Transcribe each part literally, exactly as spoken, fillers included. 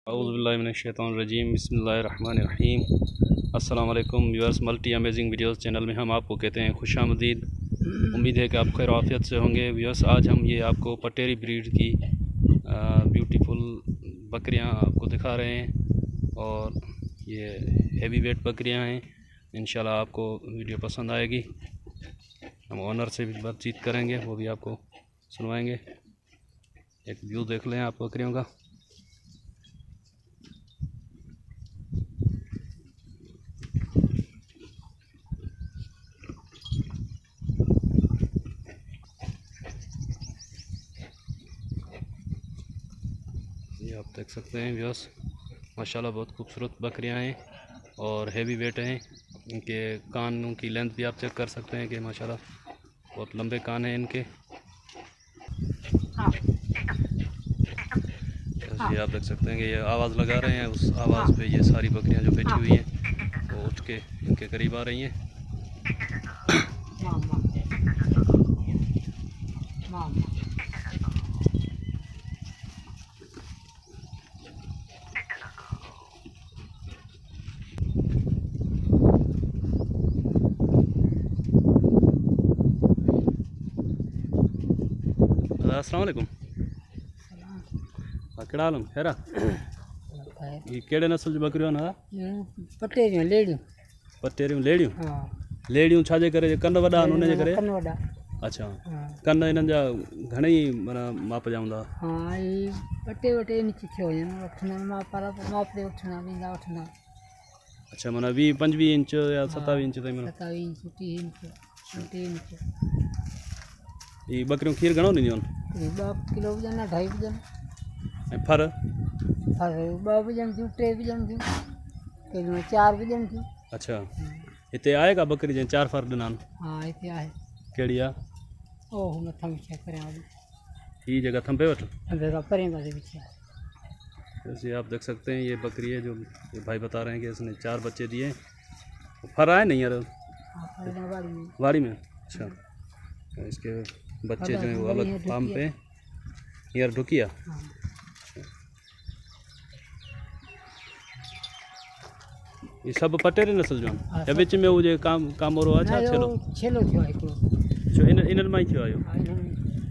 औज़ुबिल्लाहिमिनश्शैतानिर्रजीम बिस्मिल्लाहिर्रहमानिर्रहीम। अस्सलाम वालेकुम viewers, multi amazing videos channel में हम आपको कहते हैं खुशामदीद। उम्मीद है कि आप खैर आफियत से होंगे। व्यूअर्स, आज हम ये आपको पटेरी ब्रीड की ब्यूटीफुल बकरियां आपको दिखा रहे हैं और ये हेवी वेट बकरियां हैं। इंशाल्लाह आपको वीडियो पसंद आएगी। हम ऑनर से भी बातचीत करेंगे, वो भी आपको सुनवाएंगे। एक व्यू देख लें आप बकरियों का। ये आप देख सकते हैं व्यूअर्स, माशाल्लाह बहुत खूबसूरत बकरियां हैं और हेवी वेट हैं। इनके कानों की लेंथ भी आप चेक कर सकते हैं कि माशाल्लाह बहुत लंबे कान हैं इनके। ये आप देख सकते हैं कि ये आवाज़ लगा रहे हैं, उस आवाज़ पे ये सारी बकरियां जो बैठी हुई हैं वो उठ के इनके करीब आ रही हैं। अस्सलाम वालेकुम। कड़ा हाल हेरा ये केड़े नस्ल जी बकरियों ना पटेरियूं लेड़ियूं पटेरियूं लेड़ियूं हाँ लेड़ियूं छाजे करे कन वॾा आहिनि उन जे करे। कन वॾा अच्छा, हाँ कन इन्हनि जा घणेई माना माप जा हूंदा। हाँ ये ॿटे वटे इंच थियो वञनि वठंदा माप वारा माप ते वठंदा वेंदा वठंदा। अच्छा, माना वीह पंजवीह इंच या सतावीह इंच ताईं माना सतावीह इंच टीह इंच टे इंच। ये बकरियूं खीर घणो ॾींदियूं आहिनि? ॿ किलो विझनि अढाई विझनि। ऐं फर फर ॿ विझनि थियूं टे विझनि थियूं केॾी महिल चारि विझनि थियूं। अच्छा, हिते आहे का बकरी जंहिं चारि फर ॾिना आहिनि? हाँ हिते आहे। कहिड़ी आहे? ओह मथां विछा परियां वॾी हीअ जगह थंभे वटि? थंभे खां परे पासे विछा। जैसे आप देख सकते हैं ये बकरी है जो ये भाई बता रहे हैं कि इसने चार बच्चे दिए। फर आए नहीं यार हाँ परियां वाड़ी में वाड़ी में? अच्छा, तो इसके बच्चे जो हैं वो अलग फार्म पे यार ढुकिया। हाँ ये सब पटेरी नस्ल जो हाँ, है विच में वो जो काम कामोरो आहे छा छेलो छेलो थियो आहे हिकिड़ो। जो इन इन्हनि मां ई थियो आहे इहो? हाँ इन्हनि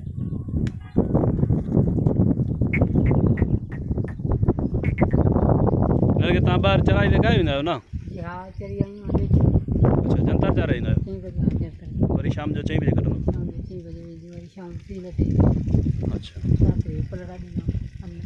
हिन खे तव्हां ॿाहिरि चराई ते खाई वेंदा आहियो न? हा चरी आहियूं हले थियो। अच्छा, जनता चाराईंदा आहियो? चईं बजे हाँ जनता वरी शाम जो चईं बजे कढंदो? शाम जो चईं बजे वेंदी वरी शाम टीं लॻे अच्छा, राति जो पलड़ा ॾींदा अन्न।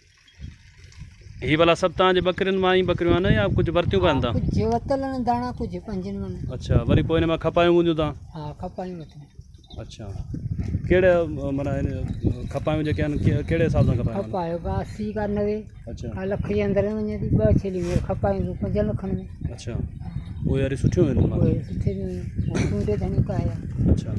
ही भला सभु तव्हांजे बकरियुनि मां ई बकरियूं आहिनि या कुझु वरितियूं कान था? कुझु वरितल आहिनि दाणा कुझु पंजनि में। अच्छा, वरी पोइ हिन मां खपायूं हूंदियूं तव्हां? हा खपायूं वठूं। अच्छा, कहिड़े माना हिन खपायूं जेके आहिनि के- कहिड़े हिसाब सां खपायूं आहिनि? खपायो का असी का नवे अच्छा का लख जे अंदरि वञे थी ॿ छेलियूं में खपायूं थियूं पंज लखनि में। अच्छा, उहे वरी सुठियूं आहिनि माना? उहे सुठे में चूंडे धणी का आहे। अच्छा,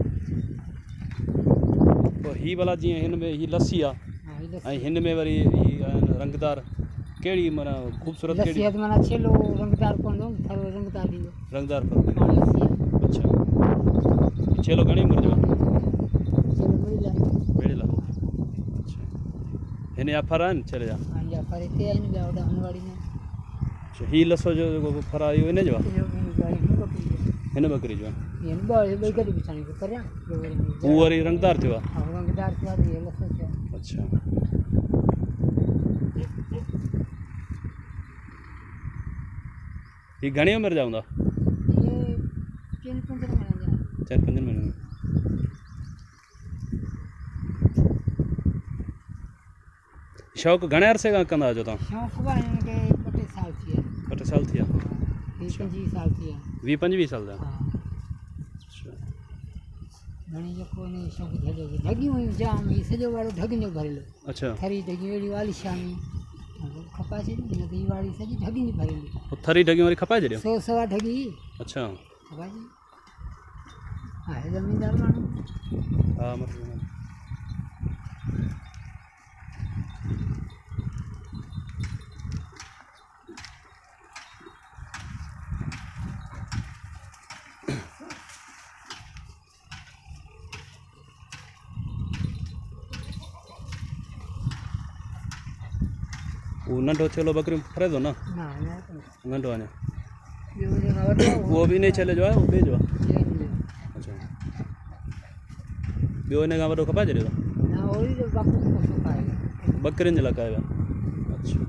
पोइ ही भला जीअं हिन में ही लस्सी आहे हा हीअ ऐं हिन में वरी ही आहिनि रंगदार, कहिड़ी माना ख़ूबसूरत लस्सी कहिड़ी? हथ माना छेलो रंगदार पवंदो थरो रंगदार ॾींदो। रंगदार पर हा लस्सी आहे। अच्छा, छेलो घणी उमिरि जो आहे? छेलो मिली आहे। बेड़ेला। अच्छा, हिन जा फर आहिनि छेले जा? हाँ जा पर हिते आहिनि ॿिया वॾा हनवाड़ी में। अच्छा, ही लसो जो जेको फर आहे इहो हिन जो आहे? इहो हिन बकरी जो हिन बकरी जो आहे? हिन ॿ ॿई गॾु विछाइणी परियां हू वरी रंगदार थियो आहे? हा रंगदार थियो आहे इहो लसो थियो आहे। अच्छा, ही घणी उमिरि जा हूंदा? ये चइनि पंजनि महीननि जा। चारि पंजनि महीननि? शौक़ु घणे अरसे खां कंदा आहियो तव्हां? शौक़ु आहे हिन खे ॿ टे साल थी विया। ॿ टे साल थी विया? वीह पंजवीह साल थी विया। वीह पंजवीह साल जा? हा अच्छा, घणी जेको हिन जो शौक़ु जॻह जी ढगियूं हुयूं जाम हीअ सॼो वारो ढगियुनि जो भरियलु। अच्छा, थरी ढगियूं अहिड़ी वाली शामी खपाए छॾी न त हीअ वाड़ी सॼी ढगियुनि जी भरियलु। पोइ थरी ढगियूं वरी खपाए छॾियो? सौ सवा ढगी अच्छा, खपाए छॾी। आहे ज़मीनदार माण्हू। हा मतिलबु वो नंढो चलो बकरी फरे दो ना ना ना तो नंढो आने ये मुझे ना बताओ वो भी नहीं चले जो है वो भी जो ये नहीं अच्छा बियो ने गाँव खपा जरे तो ना और ही तो बाकी को सुखाएगा बकरी ने लगाएगा अच्छा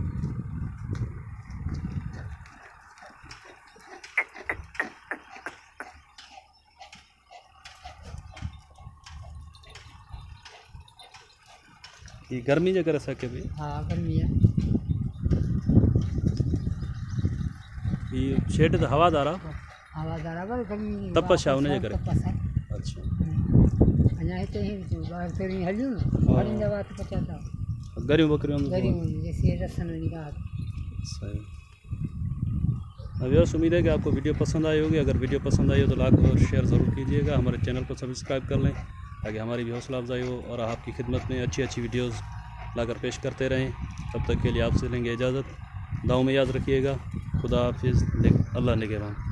ये गर्मी जो कर सके भी हाँ गर्मी है ये शेड तो हवादार है हवादार है पर गर्मी तपस्या होने जे करे तपस है अच्छा अञा हिते ही जो बाहर थोड़ी हलियूं न वरी दवा तो पचाता गरीब बकरियों में गर्मी जैसे रसन निकाल सही अब यह उम्मीद है कि आपको वीडियो पसंद आई होगी। अगर वीडियो पसंद आई हो तो लाइक और शेयर ज़रूर कीजिएगा। हमारे चैनल को सब्सक्राइब कर लें ताकि हमारी भी हौसला अफजाई हो और आपकी खिदमत में अच्छी अच्छी वीडियोस लाकर पेश करते रहें। तब तक के लिए आपसे लेंगे इजाज़त। दुआ में याद रखिएगा। खुदा हाफिज़। अल्लाह निगहबान।